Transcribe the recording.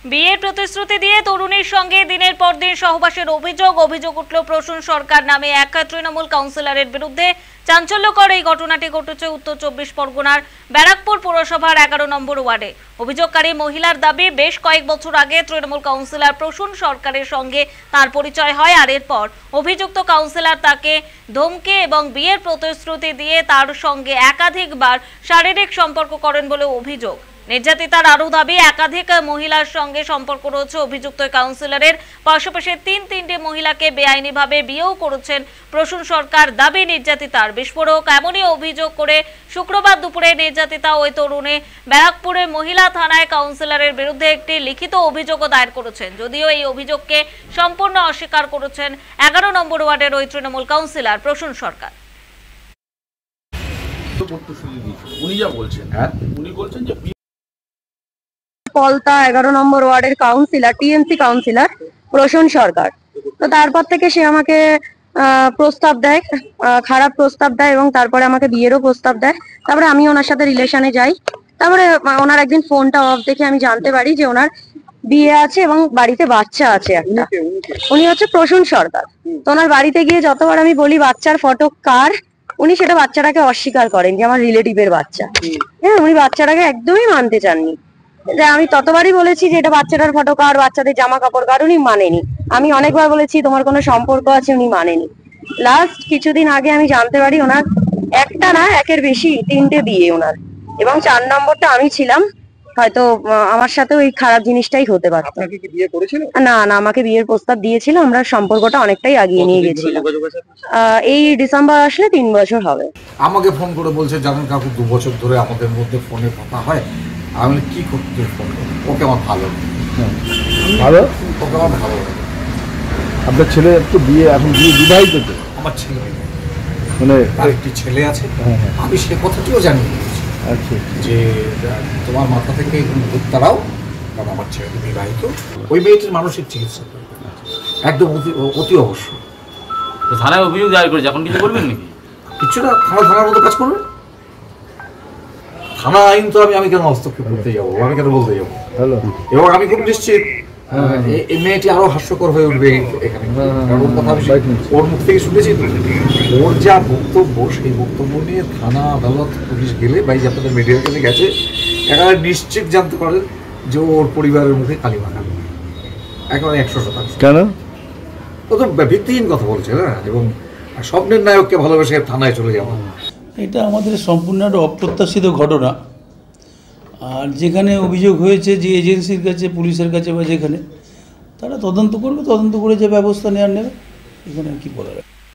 বিয়ের প্রতিশ্রুতি দিয়ে তরুণীর সঙ্গে দিনের পর দিন সহবাসের অভিযোগ উঠল প্রসূন সরকার নামে এক তৃণমূল কাউন্সিলরের বিরুদ্ধে। চাঞ্চল্যকর এই ঘটনাটি ঘটেছে উত্তর 24 পরগনার ব্যারাকপুর পৌরসভার 11 নম্বর ওয়ার্ডে। অভিযোগকারী মহিলার দাবি, বেশ কয়েক বছর আগে তৃণমূল কাউন্সিলর প্রসূন সরকারের সঙ্গে তার পরিচয় হয়, আর এরপর অভিযুক্ত কাউন্সিলর তাকে ধমকে এবং বিয়ের প্রতিশ্রুতি দিয়ে তার সঙ্গে একাধিকবার শারীরিক সম্পর্ক করেন বলে অভিযোগ। নির্যাতিতার আরও দাবি, একাধিক মহিলার সঙ্গে সম্পর্ক রয়েছে অভিযুক্ত কাউন্সিলরের, পাশাপাশি তিনটে মহিলাকে বেআইনিভাবে বিয়েও করেছেন প্রসূন সরকার। দাবি নির্যাতিতার বিস্ফোরক। এমনই অভিযোগ করে শুক্রবার দুপুরে নির্যাতিতা ওই তরুণী ব্যারাকপুরের মহিলা থানায় কাউন্সিলরের বিরুদ্ধে একটি লিখিত অভিযোগও দায়ের করেছেন। যদিও এই অভিযোগকে সম্পূর্ণ অস্বীকার করেছেন 11 নম্বর ওয়ার্ডের ওই তৃণমূল কাউন্সিলর প্রসূন সরকার। উনি যা বলছেন, উনি বলছেন যে পলতা 11 নম্বর ওয়ার্ডের councillor, TMC councillor Prasun Sarkar. তো তারপর থেকে সে আমাকে প্রস্তাব দেয়, খারাপ প্রস্তাব দেয় এবং তারপরে আমাকে বিয়েরও প্রস্তাব দেয়। তারপরে আমি ওনার সাথে রিলেশনে যাই। তারপরে ওনার একদিন ফোনটা অফ দেখে আমি জানতে পারি যে ওনার বিয়ে আছে এবং বাড়িতে বাচ্চা আছে একটা। উনি হচ্ছে প্রসূন সরকার। তো ওনার বাড়িতে গিয়ে যতবার আমি বলি বাচ্চার ফটো কার, উনি সেটা বাচ্চাটাকে অস্বীকার করেন যে আমার রিলেটিভের বাচ্চা। হ্যাঁ, উনি বাচ্চাটাকে একদমই মানতে চাননি। যে আমি ততবারই বলেছি যে এটা বাচ্চাটার ফটো কার, বাচ্চাদের জামা কাপড় কার, উনি মানেনি। আমি অনেকবার বলেছি তোমার কোনো সম্পর্ক আছে, উনি মানেনি। লাস্ট কিছুদিন আগে আমি জানতে পারি ওনার একটা না, একের বেশি 3টে বিয়ে ওনার, এবং 4 নম্বরটা আমি ছিলাম। হয়তো আমার সাথেও এই খারাপ জিনিসটাই হতে পারত। আপনাকে কি বিয়ে করেছিল? না, আমাকে বিয়ের প্রস্তাব দিয়েছিল। আমরা সম্পর্কটা অনেকটাই আগিয়ে নিয়ে গেছিলাম। এই ডিসেম্বর আসলে 3 বছর হবে। আমাকে ফোন করে বলছে, জানেন কাকু 2 বছর ধরে আমাদের মধ্যে ফোনে কথা হয়। আমি কি করতে ফোন করি, ওকে আমার ভালো ভালো ওকে আমার ভালো লাগে। আপনার ছেলে একটু বিয়ে, এখন বিয়ে বিবাহিত তো? আমার ছেলে মানে তার একটি ছেলে আছে। আমি সে কথাটিও জানি আচ্ছা যে তোমার মাথা থেকে ভূত তারাও, কারণ আমার ছেলে বিবাহিত। ওই মেয়েটির মানসিক চিকিৎসা একদম অতি অবশ্যই। থানায় অভিযোগ দায়ের করেছে, এখন কিছু করবেন নাকি? কিছু না, থানার মতো কাজ করবে। থানা আইন তো আমি কেন হস্তক্ষেপ করতে যাবো, আমি কেন বলতে যাবো? এবং আমি খুব নিশ্চিত এই মেয়েটি আরো হাস্যকর হয়ে উঠবে এখানে। ওর কথা ওর মুখ থেকে শুনেছি, ওর যা বক্তব্য, সেই বক্তব্য নিয়ে থানা, আদালত, পুলিশ গেলে বা আপনাদের মিডিয়ার কাছে গেছে, একেবারে নিশ্চিত জানতে পারেন যে ওর পরিবারের মুখে কালি মাখাবে একেবারে 100%। কেন? ও তো ভিত্তিহীন কথা বলছে না, এবং স্বপ্নের নায়ককে ভালোবেসে থানায় চলে যাওয়া। এটা আমাদের সম্পূর্ণ একটা অপ্রত্যাশিত ঘটনা। আর যেখানে অভিযোগ হয়েছে, যে এজেন্সির কাছে, পুলিশের কাছে বা যেখানে, তারা তদন্ত করবে, তদন্ত করে যে ব্যবস্থা নেওয়ার নেবে, এখানে কি বলার।